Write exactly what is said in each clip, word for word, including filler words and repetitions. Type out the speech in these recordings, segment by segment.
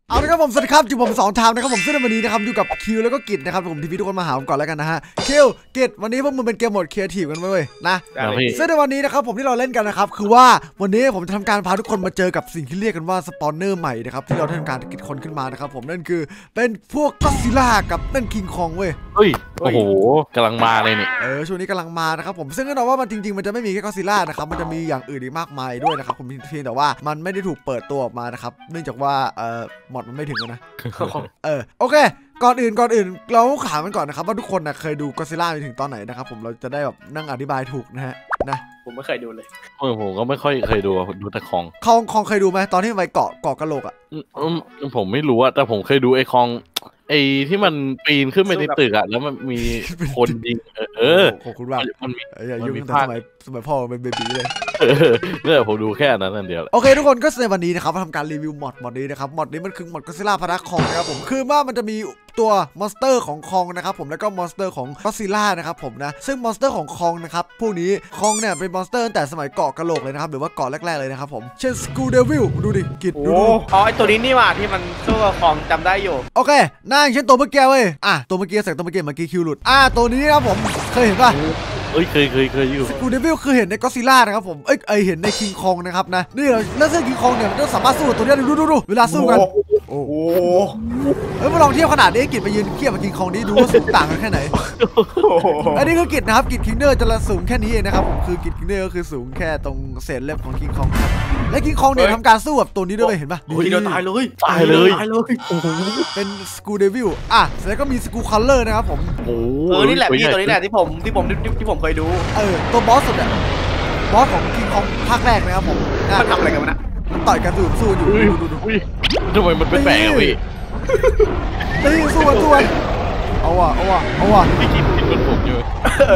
เอาละครับผมสวัสดีครับอยู่ผมสองทามนะครับผมซึ่งในวันนี้นะครับอยู่กับคิวแล้วก็กิจนะครับผมทีวีทุกคนมาหาผมก่อนแล้วกันนะฮะคิวกิจวันนี้พวกมึงเป็นเกมโหมดครีเอทีฟกันไหมเว้ยนะซึ่งในวันนี้นะครับผมที่เราเล่นกันนะครับคือว่าวันนี้ผมจะทำการพาทุกคนมาเจอกับสิ่งที่เรียกกันว่าสปอนเนอร์ใหม่นะครับที่เราได้ทำการคิดค้นขึ้นมานะครับผมนั่นคือเป็นพวกก็อดซิลล่ากับนั่นคิงคองเว้ยเฮ้ยโอ้โหกำลังมาเลยนี่เออช่วงนี้กำลังมานะครับผมซึ่งแน่นอนว่ามันจริงๆมันจะไม่มีแค่ก็อดซิลล่านะครับมันจะมีอย่างอื่นอีกมากมายด้วยนะครับผมเพียงแต่ว่ามันไม่ได้ถูกเปิดตัวออกมานะครับเนื่องจากว่าเอ่อมอดมันไม่ถึงนะเออโอเคก่อนอื่นก่อนอื่นเราถามกันก่อนนะครับว่าทุกคนนะเคยดูก็อดซิลล่าไปถึงตอนไหนนะครับผมเราจะได้แบบนั่งอธิบายถูกนะฮะนะผมไม่เคยดูเลยเออผมก็ไม่ค่อยเคยดูดูแต่คองคองคองเคยดูไหมตอนที่ไปเกาะเกาะกะโหลกอ่ะผมไม่รู้อะแต่ผมเคยดูไอ้คองไอ้ที่มันปีนขึ้นไปในตึกอะแล้วมันมีคนยิงเออขอบคุณมากมันมีอย่ายุ่งแต่สมัยสมัยพ่อเป็นเบบี้เลยเนี่ยผมดูแค่นั้นนั่นเดียวโอเคทุกคนก็ในวันนี้นะครับมาทำการรีวิวมอดมอดนี้นะครับมอดนี้มันคือมอดก็อดซิลล่าพนักคองนะครับผมคือว่ามันจะมีตัวมอนสเตอร์ของคองนะครับผมแล้วก็มอนสเตอร์ของก็อดซิลล่านะครับผมนะซึ่งมอนสเตอร์ของคองนะครับพวกนี้คองเนี่ยเป็นมอนสเตอร์ตั้งแต่สมัยเกาะกะโหลกเลยนะครับหรือว่าเกาะแรกๆเลยนะครับผมเช่นสกูเดวิลดูดิกิดดูอ๋อไอตัวนี้นี่ว่าที่มันสู้กับของจำได้อยู่โอเคนั่งเช่นตัวเมื่อกี้เว้ยอ่ะตัวเมื่อกี้เสร็จตัวเมื่อกี้เมื่อกี้คิวหลุดอ่ะตัวนี้นะครับผมเคยเห็นป่ะเอ้ยเคยเคยเคยอยู่สกูเดวิลคือเห็นในก็อดซิลล่านะครับผมเอ้ยไอเห็นในคิงคองนะครับนะนี่แล้วซึ่งคิงคองเนี่ยมันก็สามารถสู้กับตัวนี้ดูดูดูเวลาสู้กันโอ้โหเฮ้ยมาลองเทียบขนาดนี้กิจไปยืนเทียบกับคิงคองนี้ดูว่าสูงต่างกันแค่ไหนอันนี้คือกิจนะครับกิจคิงเนอร์จะละสูงแค่นี้เองนะครับผมคือกิจคิงเนอร์ก็คือสูงแค่ตรงเศษเล็บของคิงคองครับและคิงคองเนี่ยทำการสู้กับตัวนี้ด้วยเห็นปะทีเดียวตายเลยตายเลยตายเลยเป็นสกูเดวิลอ่ะแล้วก็มีสกูคัลเลอร์นะครับผมโอ้เออนี่แหละพี่ตัวนี้แหละที่ผมที่ผมที่ผมเคยดูเออตัวบอสสุดอะบอสของคิงคองภาคแรกนะครับผมมันทำอะไรกันวะนะมันต่อยกันสู้สู้อยู่ดูดูดูทำไมมันเป็นแปลกอะพี่ตีสู้กันสู้กันเอาว่ะเอาว่ะเอาว่ะพี่กินกินมันผมอยู่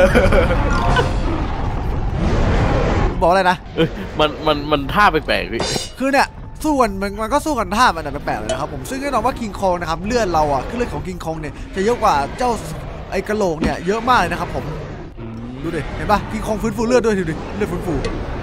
บอกอะไรนะเออมันมันมันท่าแปลกๆพี่คือเนี่ยสู้กันมันมันก็สู้กันท่ามันแปลกๆเลยนะครับผมซึ่งแน่นอนว่าคิงคองนะครับเลือดเราอ่ะคือเลือดของคิงคองเนี่ยจะเยอะกว่าเจ้าไอ้กระโหลกเนี่ยเยอะมากเลยนะครับผมดูดิเห็นปะคิงคองฟื้นฟูเลือดด้วยดูดิเลือดฟื้นฟู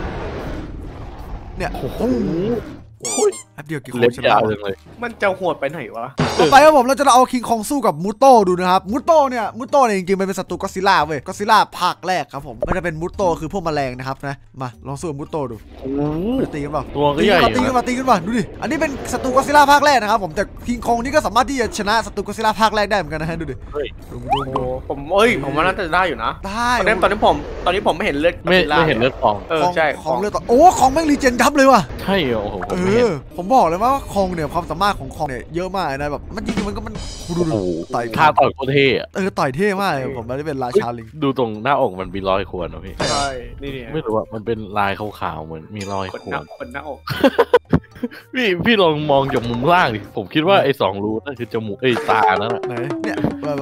เนี่ยโอ้โหแป๊บเดียวกี่คนชนะเลยมันจะโหดไปไหนวะต่อไปครับผมเราจะเอาคิงคองสู้กับมูโต้ดูนะครับมูโต้เนี่ยมูโต้เนี่ยจริงๆมันเป็นศัตรูก็อดซิลล่าเว้ยก็อดซิลล่าภาคแรกครับผมมันจะเป็นมูโต้คือพวกแมลงนะครับนะมาลองสู้กับมูโต้ดูมันตีกันเปล่าตัวก็ใหญ่ตีกันมาตีกันมาดูดิอันนี้เป็นศัตรูก็อดซิลล่าภาคแรกนะครับผมแต่คิงคองนี่ก็สามารถที่จะชนะศัตรูก็อดซิลล่าภาคแรกได้เหมือนกันนะฮะดูดิดูดูดูผมเอ้ยผมว่าน่าจะได้อยู่นะได้ตอนนี้ตอนนี้ผมตอนนี้ผมไม่เห็นเลือดไม่ไม่เห็นเลือดของเออใช่ของเลือดต่อโอ้ของแม่งรีเจนยับเลยว่ะใช่โอ้โหเออผมบอกเลยว่าคองเนี่ยความสามารถของคองเนี่ยเยอะมากนะแบบมันจริงๆมันก็มันดูดูต่อยท่าต่อยโคตรเท่เออต่อยเท่มากเลยผมไม่ได้เป็นราชาลิงดูตรงหน้าอกมันมีรอยข่วนนะพี่ใช่นี่ไม่รู้ว่ามันเป็นลายขาวๆเหมือนมีรอยข่วนคนหน้าอกพี่พี่ลองมองจากมุมล่างดิผมคิดว่าไอ้สองรูนั่นคือจมูกไอ้ตานั่นแหละไหนเนี่ย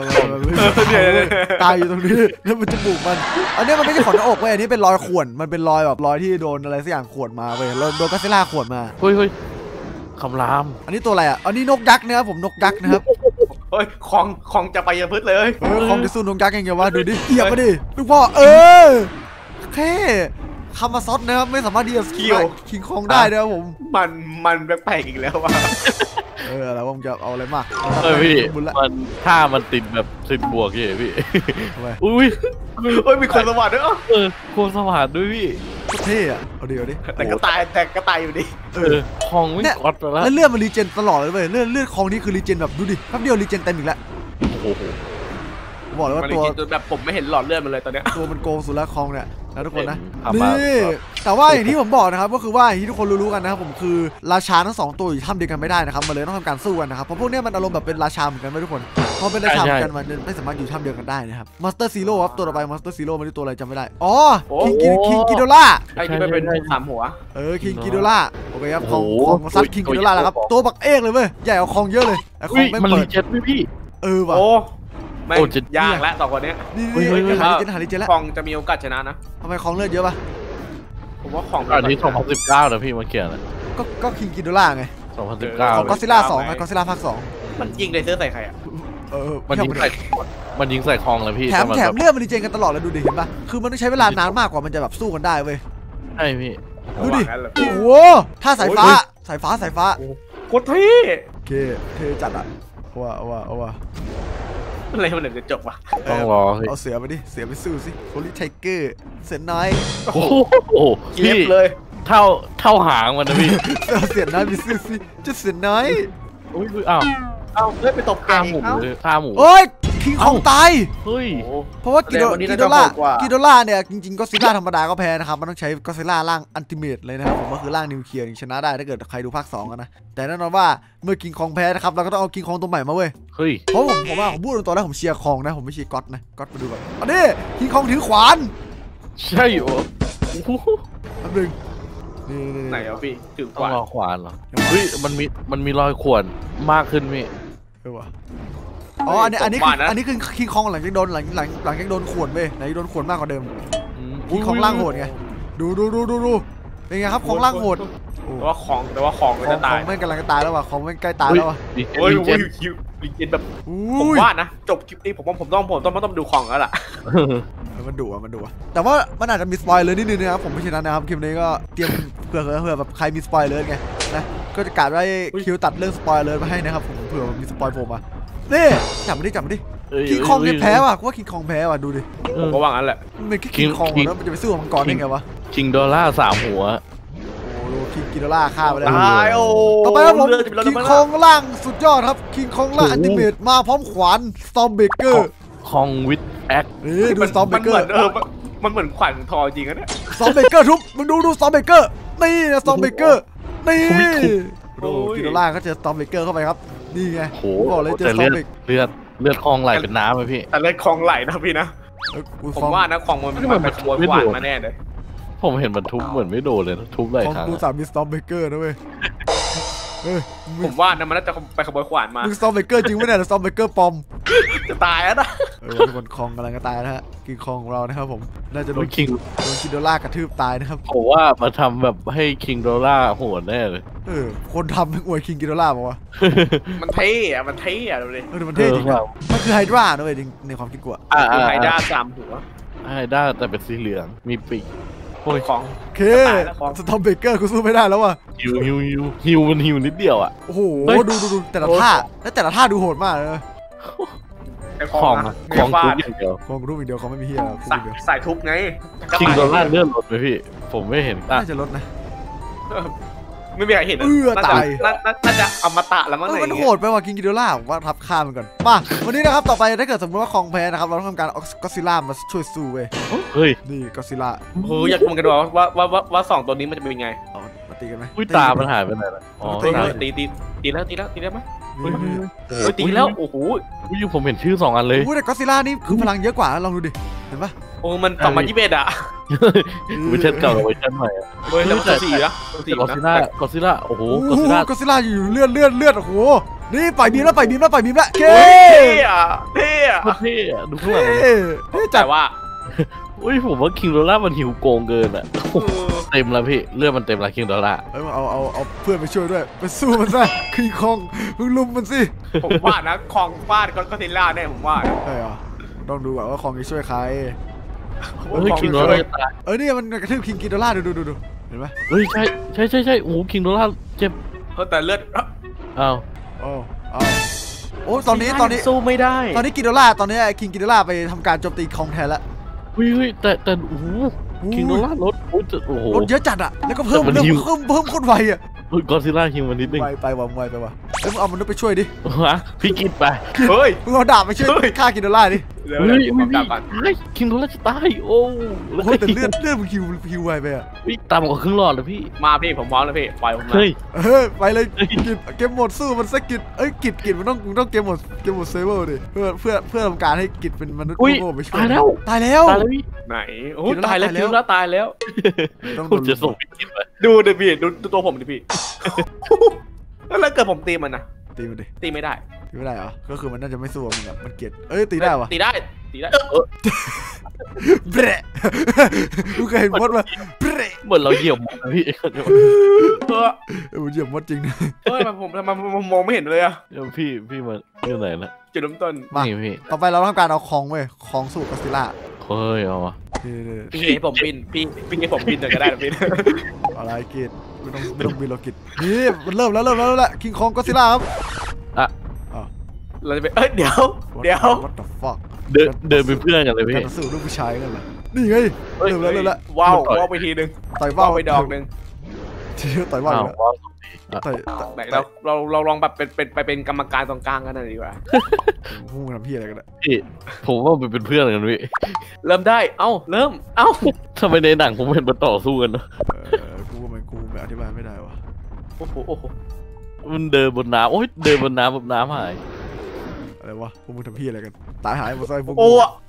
ตาอยู่ตรงนี้แล้วมันจมูกมันอันนี้มันไม่ใช่ขนหน้าอกเว้ยอันนี้เป็นรอยข่วนมันเป็นรอยแบบรอยที่โดนอะไรสักอย่างข่วนมาเว้ยโดนก็อดซิลล่าข่วนมาเฮ้ยเฮ้ยคำรามอันนี้ตัวอะไรอ่ะอันนี้นกยักษ์นะครับผมนกยักษ์นะครับเฮ้ยของของจะไปยพืชเลยเออของจะสู้นกยักษ์ยังไงวะดูดิเอียบมาดิลูกพ่อเออแค่คามาซอสนะครับไม่สามารถที่จะคิวคิงคองได้นะครับผมมันมันแปลกๆอีกแล้วว่ะเออแล้วผมจะเอาอะไรมากเออพี่มันถ้ามันติดแบบติดบวกอย่างพี่อุ้ยเฮ้ยมีคนสวัสดิ์ด้วยเออคนสวัสดิ์ด้วยพี่เท่อะเอาดิเอาดิแต่ก็ตายแต่ก็ตายอยู่ดิเออคองไม่กดแล้วแล้วเลือดมันรีเจนตลอดเลยเว้ยเลือดเลือดคองนี่คือรีเจนแบบดูดิแป๊บเดียวรีเจนเต็มอีกแล้วโอ้โหบอกเลยว่าตัวแบบผมไม่เห็นหลอดเลือดมันเลยตอนเนี้ยตัวมันโกงสุดแล้วคองเนี่ยนะทุกคนนะนี่แต่ว่าอย่างที่ผมบอกนะครับก็คือว่าอย่างที่ทุกคนรู้ๆกันนะครับผมคือราชาทั้งสองตัวอยู่ถ้ำเดียวกันไม่ได้นะครับมันเลยต้องทำการสู้กันนะครับเพราะพวกนี้มันอารมณ์แบบเป็นราชาเหมือนกันไหมทุกคนพอเป็นราชาเหมือนกันมันไม่สามารถอยู่ถ้ำเดียวกันได้นะครับมอนสเตอร์ซีโร่ครับตัวต่อไปมอนสเตอร์ซีโร่มันคือตัวอะไรจำไม่ได้อ๋อคิงคิงกิโดล่าไอ้ที่มันเป็นสามหัวเออคิงกิโดล่าโอเคครับของของซัดคิงกิโดล่าแล้วครับตัวบักเอกเลยเว้ยใหญ่กว่าคองเยอะเลยไอ้คองไม่เปิดพี่เออว่ะไม่ยากแล้วต่อคนนี้นี่นี่หาลิเจนหาลิเจนแล้วคองจะมีโอกาสชนะนะทำไมคองเลือดเยอะป่ะผมว่าของอันนี้สองพันสิบเก้านะพี่มาเขียนเลยก็ก็คิงกิโดล่าไงสองพันสิบเก้าของก็อดซิลล่าสองไงก็อดซิลล่าภาคสองมันยิงเลเซอร์ใส่ใครอ่ะเออมันยิงใส่มันยิงใส่คองเลยพี่แถมแถมเลือดมันรีเจนกันตลอดเลยดูดิเห็นป่ะคือมันต้องใช้เวลานานมากกว่ามันจะแบบสู้กันได้เว้ยใช่พี่ดูดิโอ้โหถ้าสายฟ้าสายฟ้าสายฟ้าโคตรเท่เคเทจัดอ่ะเอาว่าเอาว่าเอาว่าอะไรมันถึงจะจบวะต้องรอเฮ้ยเอาเสือไปดิเสือไปสู้สิโพลิไทเกอร์เสือน้อยโอ้โหเก็บพี่เลยเท่าเท่าหางมันนะพี่เอาเสือน้อยไปสู้สิเจะเสือน้อยอุ้ยอ้าวเอาเฮ้ยไปตบแกท่าอีหมูกเอ้าเลยท่าหมูโอ้ยคิงคองตายเฮ้ยโอ้เพราะว่ากิโดแสดงว่านี่กิน่าโดจะล่าโหดกว่ากิโดล่าเนี่ยจริงๆก็ซิล่าธรรมดาก็แพ้นะครับมันต้องใช้ก็ซิล่าร่างอันติเมตเลยนะครับผมก็คือร่างนิวเคลียร์ถึงชนะได้ถ้าเกิดใครดูภาคสองกันนะแต่แน่นอนว่าเมื่อคิงคองแพ้นะครับเราก็ต้องเอาคิงคองตัวใหม่มาเว้ยเฮ้ยเพราะผมผมว่าผมพูดตรงๆแล้วผมเชียร์คองนะผมไม่เชียร์ก๊อตนะก๊อตมาดูก่อนอันนี้คิงคองถือขวานใช่โอ้โหแป๊บนึงนี่นี่ไหนอ่ะพี่ถึงกต้องว่ารอขวานเหรอเฮ้ยมันมีมันมีรอยข่วนมากขึ้นพี่เออวะอ๋ออันนี้อันนี้คืออันนี้คือคิงคองหลังจากโดนหลังหลังหลังจากโดนข่วนเว้ยหลังจากโดนข่วนมากกว่าเดิมอืมคิงคองล่างโหดไงดูดูดูดูดูเป็นไงครับของล่างโหดแต่ว่าของแต่ว่าของมันจะขตาอย งแม่งกำลังจะตายแล้วว่ะของแม่งใกล้ตายแล้วว่ะดีโอ้ยเจโอ้ยนคิวลิงเกนแบบผมอุ้ยว่านะจบคลิปนี้ผมว่าผมต้องผมต้องต้องดูของแล้วล่ะมันดุอ่ะมันดุอ่ะแต่ว่ามันอาจจะมีสปอยเลยนิดนึงนะครับผมไม่ใช่นั้นนะครับคลิปนี้ก็เตรียมเผื่อเผื่อแบบใครมีสปอยเลยไงนะก็จะกะได้คิวตัดเรื่องสปอยเลยมาให้นะครับผมเผื่อมีสปอยผมอ่ะนี่จับมาดิจับมาดิคิงคองเนี่ยแพ้ว่ะว่าคิงคองแพ้ว่ะดูดิผมก็ว่างั้นแหละมันเป็นแค่คิงคองแล้วมันจะไปสู้กับมังกรได้ไงวะคิงดอลล่าสามหัวโอ้โหคิงกิโดล่าฆ่าไปแล้วตายโอ้ต่อไปครับผมเลือดจะเป็นคิงเลือดคองล่างสุดยอดครับคิงคองล่างอันติเมตมาพร้อมขวานสตอมเบเกอร์คองวิดแอคนี่ดูมันสตอมเบมันเกเหอมือนร์เออมันมันเหมือนขวัญทอจริงอะเนี่ยสตอมเบเกอร์ทุบมึงดูดูสตอมเบเกอร์นี่นะสตอมเบเกอร์นี่โอ้กิโดล่าก็เจอสตอมเบเกอร์เข้าไปครับนี่ไงโหบอกเลยเจอแต่สตอเลือดมเบเกอร์เลือดเลือดคลองไหลเป็นน้ำเลยพี่แต่เลือดของไหลนะพี่นะกูผมฟ้องว่านะของมันไม่มันมัไปนขโมยไม่ขวานโดนมาแน่เลยผมเห็นมันทุบเหมือนไม่โดนเลยนะทุบหลายฟ้องครั้งกูสามมีสตอมเบเกอร์นะเว้ยเฮ้ยมึผงมว่านะมันน่าจะไปขโมยขวานมามึงสตอมเบเกอร์จริงไหมเนี่ยสตอมเบเกอร์ปลอมจะตายแล้วนะเออทุกคนคองกำลังจะตายนะฮะกิงคองของเรานะครับผมน่าจะโดโอ้ยนคิงโดนกิโดล่ากระทืบตายนะครับผมว่ามาทำแบบให้คิงดอลล่าโหดแน่เลยเออคนทำเป็นอวยคิงกิโดล่าบอกว่ามันเท่อะมันเท่อะดูดิเออมันเท่จริงเอออะมันคือไฮดรานะเว้ยในความคิดกูอะอ่าคืออ่าไฮด้าสามหัวไฮด้าแต่เป็นสีเหลืองมีปีกโอ้ยของโอเคตายแล้วของสตอมเบเกอร์กูสู้ไม่ได้แล้วว่ะฮิวฮิวฮิวฮิวมันฮิวนิดเดียวอ่ะโอ้โหเฮ้ยดูดูดูแต่ละท่าแล้วแต่ละท่าดูโหดมากเลยนะไอ้คขลออง งนะคลองฟาทุบดอย่างเดียวคองรูปอีกเดียวเขาไม่มีเฮียรูปสาอีกเดียวสายทุบไงคิงดอลล่าเลื่อนรถไปพี่ ผมไม่เห็นอ่ะน่าจะลดนะไม่มีใครเห็นเอื้อน่าจะตายน่าน่าน่าจะอมตะแล้วมั้งเอไหอน มันโหดไปว่ะกิงกิโดล่าผมว่าทับฆ่ามันก่อนมาวันนี้นะครับต่อไปถ้าเกิดสมมติว่าคองแพ้นะครับเราต้องทำการเอาก็ซิล่ามาช่วยสู้เว้ยเฮ้ยนี่ก็ซิล่าเอออยากรู้เหมือนกันว่าว่าว่าว่าว่าสองตัวนี้มันจะเป็นยังไงเอามาตีกันไหมอุ้ยตามันหายไปไหนล่ะอ๋อตีตีตาตีตีตีแล้วตีแล้วตีแล้วไหมนี่นี่นี่เฮ้ยตีแล้วโอ้โหอุ้ยผมเห็นชื่อสองอันเลยโอ้ยแต่ก็ซิล่านี่คือพลังเยอะกว่านะลองดูดิเห็นปะโอ้มันสองพันยี่สิบเอ็ดอะเวอร์ชันเก่ากับเวอร์ชันใหม่อะเฮ้ยแต่ตัวสี่นะตัวสี่กอซิล่านะกอซิล่าโอ้โหโอ้กอโหซิล่าก็ซิล่าอยู่เลือดเลือดเลือดโอ้โหนี่ปล่อยบีมแล้วปล่อยบีมแล้วปล่อยบีมแล้วเก้เท่อะเท่อะโคตรเท่อะดูข้างหลังเท่เท่จัแต่ดว่าอุ้ยผมว่าคิงดอลล่ามันหิวโกงเกินอ่ะเออเต็มแล้วพี่เลือดมันเต็มแล้วคิงดอลล่าเอ้ยเอาเอาเอาเพื่อนไปช่วยด้วยไปสู้มันซะคิงคองมึงลุมมันสิผมว่านะคองฟาดก็ก็ซิลล่าแน่ผมว่านะใช่เหรอต้องดูก่อนว่าคองจะช่วยใครเฮ้ยคิงดอลล่าจะตายเอ้ยนี่มันกระทืบคิงกิโดล่าดูดูดูดูเห็นไหมเฮ้ยใช่ใช่ใช่ใช่โอ้โหคิงดอลล่าเจ็บเออแต่เลือดอ้าวโอ้เอาโอ้ตอนนี้ตอนนี้สู้ไม่ได้ตอนนี้กิโดล่าตอนนี้คิงกิโดล่าไปทำการโจมตีคองแทนแล้วเฮ้ยเฮ้ยแต่แต่โอ้โหคิงดอลล่าลดโอ้ยโอ้โหรถเยอะจัดอะแล้วก็เพิ่มแต่มันเพิ่มหิวเพิ่มเพิ่มโคตรไวอะเฮ้ยกอซิล่าคิงมันนิดนึงไวไปว่ะไวไปว่ะเอ้ยมึงเอามันษย์ไปช่วยดิฮะพี่กินไปเฮ้ยมึงเอาดาบไปช่วยเฮ้ยฆ่ากิโดล่าดิเดี๋ยวเฮ้ยเดี๋ยวไม่ผมมีดับก่อนเฮ้ยคิงดอลล่าจะตายโอ้โอ้โหแต่เลือดเลือดมึงคิวคิวไวไปอะวิ่งตามกว่าครึ่งหลอดเลยพี่มาพี่ผมพร้อมแล้วพี่ปล่อยผมมาเฮ้ยเฮ้ยไปเลยกิจเกมโหมดสู้มันสักกิจเอ้ยกิจกิจมันต้องมึงต้องเกมโหมดเกมโหมดเซเวอร์ดิเพื่อเพื่อเพื่อทำการให้กิจเป็นมนุษย์อุ้ยโง่ๆไปช่วยตายแล้วตายแล้วตายแล้วพี่ไหนโอ้คิดว่าตายแล้วตายแล้วคิดว่าตายแล้วต้องผมจะส่งพี่กินไปดูดิพี่ดูดูตัวผมดิพี่ แล้วเกิดผมตีมันนะตีมันดิตีไม่ได้ตีไม่ได้เหรอก็คือมันน่าจะไม่สู้กับมึงอะมันเกลียดเอ้ยตีได้วะตีได้ตีได้เออเบร มึงเคยเห็นมดปะเบรเหมือนเราเหยียบหมดนะพี่เออเออมันเหยียบมดจริงนะเฮ้ยมันผมทำไมผมมองไม่เห็นเลยอะเดี๋ยวพี่พี่มาอยู่ไหนนะจุดเริ่มต้นมานี่พี่ต่อไปเราต้องการเอาคองเว้ยคองสู้กับซิล่าเฮ้ยเอาวะพี่ให้ผมบินพี่พี่ให้ผมบินหน่อยก็ได้นะพี่อะไรกิจไม่ต้องไม่ต้องบินหรอกกิจนี่มันเริ่มแล้วเริ่มแล้วแหละคิงคองก็ซิล่าครับอ่ะเราจะไปเอ้ยเดี๋ยวเดี๋ยว what the fuck เดินเดินเป็นเพื่อนกันเลยพี่การสู้ลูกผู้ชายกันเหรอนี่ไงเริ่มแล้วเริ่มแล้วว้าวว้าวไปทีนึงต่อยว้าวไปดอกนึงทีเดียวต่อยว้าวต่อยไหนเราเราเราลองแบบเป็นเป็นไปเป็นกรรมการตรงกลางกันหน่อยดีกว่าพูดทำพี่อะไรกันอ่ะพี่ผมว่ามันเป็นเพื่อนกันพี่เริ่มได้เอ้าเริ่มเอ้าทำไมในหนังผมเห็นมันต่อสู้กันเนาะเออกูมันกูไม่อธิบายไม่ได้วะโอ้โหโอ้โหมันเดินบนน้ำโอ้ยเดินบนน้ำบนน้ำหายอะไรวะพวกมึงทำพี่อะไรกันตายหายหมดเลยพวกมึงโอ้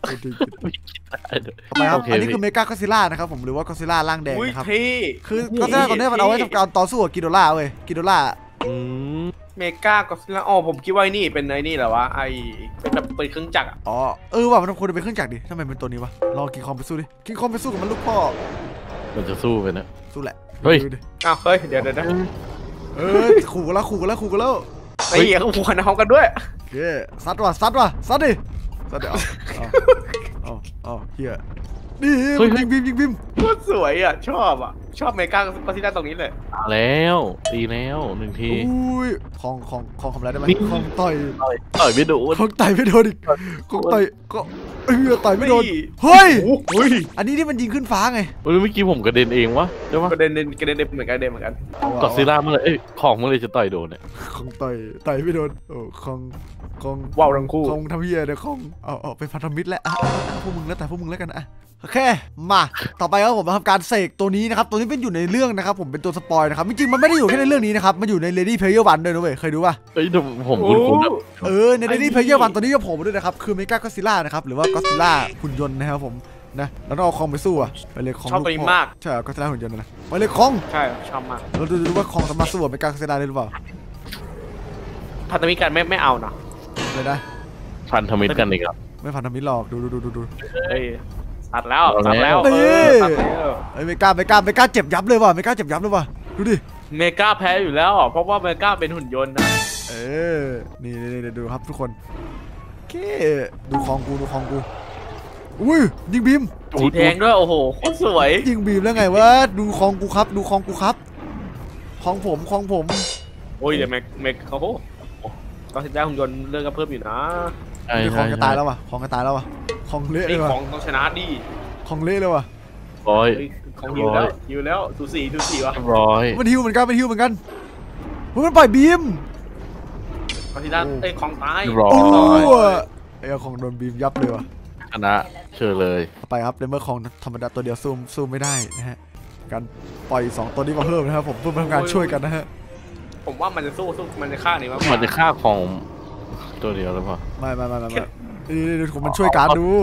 ทำไมครับอันนี้คือเมกาก็ซิล่านะครับผมหรือว่าก็ซิล่าร่างแดงนะครับคือก็ซิล่าตอนนี้มันเอาไว้ทำการต่อสู้กับกิโดล่าเว้ยกิโดล่าเมกาก็ซิล่าอ๋อผมคิดว่านี่เป็นไอ้นี่เหรอวะไอเป็นแบบเป็นเครื่องจักรอ๋อเออว่ะมันควรจะเป็นเครื่องจักรดิทำไมเป็นตัวนี้วะลองกินคอมไปสู้ดิกินคอมไปสู้กับมันลูกพ่อมันจะสู้ไปนะสู้แหละเฮ้ยอ้าวเฮ้ยเดี๋ยวเดี๋ยวเออขู่กันแล้วขู่กันแล้วขู่กันแล้วไอ้เหี้ยเขาขู่กันเขากันด้วยโอเคซัดว่ะซัดว่ะซัดดิซัดดิเอาเอาเอาเฮียนี่ยิงบิมยิงบิมโคตรสวยอ่ะชอบอ่ะชอบเมกาก็ซิล่าตรงนี้เลยแล้วตีแล้วหนึ่งทีอุ้ยของของของทำอะไรได้ไหมของต่อยต่อยไม่โดนของต่อยไม่โดนอีกของต่อยก็เออต่อยไม่โดนเฮ้ยอันนี้ที่มันยิงขึ้นฟ้าไงเมื่อกี้ผมกระเด็นเองวะใช่ปะกระเด็นกระเด็นเหมือนกันกระเด็นเหมือนกันก็ซิล่าเมื่อไรเอ้ยของเมื่อไรจะต่อยโดนเนี่ยของต่อยต่อยไม่โดนโอ้ของของว้าวทั้งคู่ของทำเหี้ยเนี่ยของเอาเอาเป็นพันธมิตรแล้วพวกมึงแล้วแต่พวกมึงแล้วกันอ่ะโอเคมาต่อไปครับผมทำการเสกตัวนี้นะครับตัวนี้เป็นอยู่ในเรื่องนะครับผมเป็นตัวสปอยนะครับจริงๆมันไม่ได้อยู่แค่ในเรื่องนี้นะครับมันอยู่ใน Ready Player One ด้วยนะเว้ยเคยดูป่ะเฮ้ยผมคุ้นๆเออใน Ready Player One ตัวนี้ก็โผล่มาด้วยนะครับคือเมกาก็ซิล่านะครับหรือว่าก็ซิล่าหุ่นยนต์นะครับผมนะแล้วต้องเอาคองไปสู้อ่ะไปเลยคองชอบตัวนี้มากใช่ก็ซิล่าหุ่นยนต์นะไปเลยคองใช่ชอบมากเราดูดูว่าคองสามารถสู้กับเมกาก็ซิล่าได้หรือเปล่าพันธมิตรกันไม่ไม่เอานะเลยนะพันธมิตรกันอีกครับไม่พันธมิตรหรอกดูดูดูดูดูตัดแล้วตัดแล้วนี่ไอ้เมกาเมกาเมกาเจ็บยับเลยว่ะเมกาเจ็บยับเลยว่ะดูดิเมกาแพ้อยู่แล้วเพราะว่าเมกาเป็นหุ่นยนต์นะเออนี่นี่ดูครับทุกคนโอเคดูคองกูดูคองกูอุ้ยยิงบีมสีแดงด้วยโอ้โหโคตรสวยยิงบีมแล้วไงวะดูคองกูครับดูคองกูครับคองผมคองผมโอ้ยเดี๋ยวเมกเมกเขาก็ซิล่าหุ่นยนต์เรื่องก็เพิ่มอยู่นะคองจะตายแล้วว่ะคองจะตายแล้วว่ะคองเละเลยว่ะคองต้องชนะดิคองเละเลยว่ะร้อยคองฮิวแล้วฮิวแล้วดูสีดูสีวะร้อยมันฮิวเหมือนกันมันฮิวเหมือนกันมันปล่อยบีมก็ซิล่าไอ้คองตายร้อยไอ้คองโดนบีมยับเลยว่ะชนะเชื่อเลยไปครับในเมื่อคองธรรมดาตัวเดียวซูมซูมไม่ได้นะฮะการปล่อยสองตัวนี้มาเพิ่มนะครับผมเพื่อทำการช่วยกันนะฮะผมว่ามันจะสู้สู้มันจะฆ่านี่ว่ามันจะฆ่าของตัวเดียวหรือเปล่าไม่ไม่ไม่ไม่นี่ดูมันช่วยการดู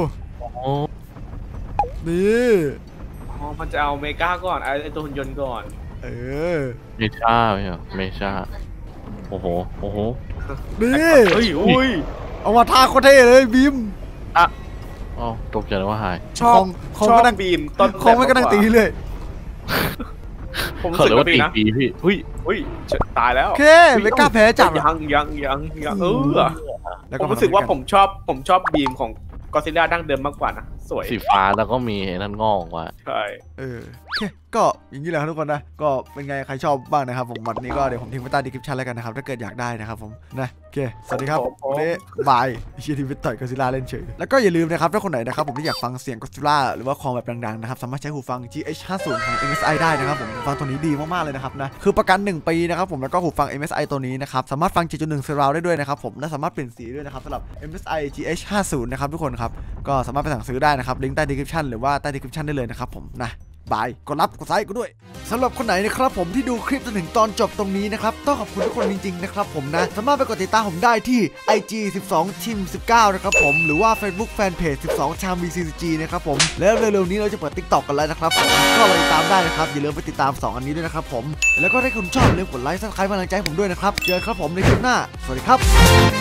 นี่อ๋อมันจะเอาเมกาก่อนไอ้ตัวหุ่นยนต์ก่อนเออเมชาไม่เหรอเมชาโอ้โหโอ้โหนี่เฮ้ยอุ้ยเอามาท่าโคตรเท่เลยบีมอ่ะอ๋อตกใจว่าหายชอบชอบบีมตอนคองไม่กระดังตีเลยผมรู้สึกว่าตีปีพี่เฮ้ยเฮ้ยตายแล้วโอเคไม่กล้าแพ้จับยังยังยังยังเออผมรู้สึกว่าผมชอบผมชอบบีมของก็ซิล่าดั้งเดิมมากกว่านะสวยสีฟ้าแล้วก็มีนั่นงอกว่าใช่เออโอเคก็อย่างนี้แหละครับทุกคนนะก็เป็นไงใครชอบบ้างนะครับผมวันนี้ก็เดี๋ยวผมทิ้งไว้ใต้ดีคริปชั่นแล้วกันนะครับถ้าเกิดอยากได้นะครับผมนะโอเคสวัสดีครับวันนี้บายเชียร์ทีวิตต่อยก็ซิล่าเล่นเฉยแล้วก็อย่าลืมนะครับถ้าคนไหนนะครับผมที่อยากฟังเสียงก็ซิล่าหรือว่าคองแบบดังๆนะครับสามารถใช้หูฟัง จี เอช ห้าสิบ ของ เอ็ม เอส ไอ ได้นะครับผมฟังตัวนี้ดีมากๆเลยนะครับนะคือประกันหนึ่งปีนะครับผมแล้วก็หูฟัง เอ็ม เอส ไอ ตัวนี้นะครับสามารถฟัง เจ็ดจุดหนึ่ง Surround ได้ด้วยนะครับผมและสามารถเปลี่ยนสีด้วยนะครับสำหรับ เอ็ม เอส ไอ จี เอช ห้าสิบ นะครับทุกคนครับก็สามารถไปสั่งซื้อได้นะครับลิงก์ใต้ดีคริปชั่นหรือว่าใต้ดีคริปชั่นได้เลยนะครับผมนะบายกดรับกดไลค์กูด้วยสำหรับคนไหนนะครับผมที่ดูคลิปจนถึงตอนจบตรงนี้นะครับต้องขอบคุณทุกคนจริงๆนะครับผมนะสามารถไปกดติดตามผมได้ที่ ไอ จี สิบสอง ทีม สิบเก้า นะครับผมหรือว่า Facebook Fanpage สิบสอง ชาม วี ซี ซี จี นะครับผมแล้วเร็วๆนี้เราจะเปิด TikTok กันแล้วนะครับผมก็ไปติดตามได้นะครับอย่าลืมไปติดตามสองอันนี้ด้วยนะครับผมแล้วก็ถ้าคุณชอบอย่าลืมกดไลค์ซับสไครป์กำลังใจผมด้วยนะครับเจอกันครับผมในคลิปหน้าสวัสดีครับ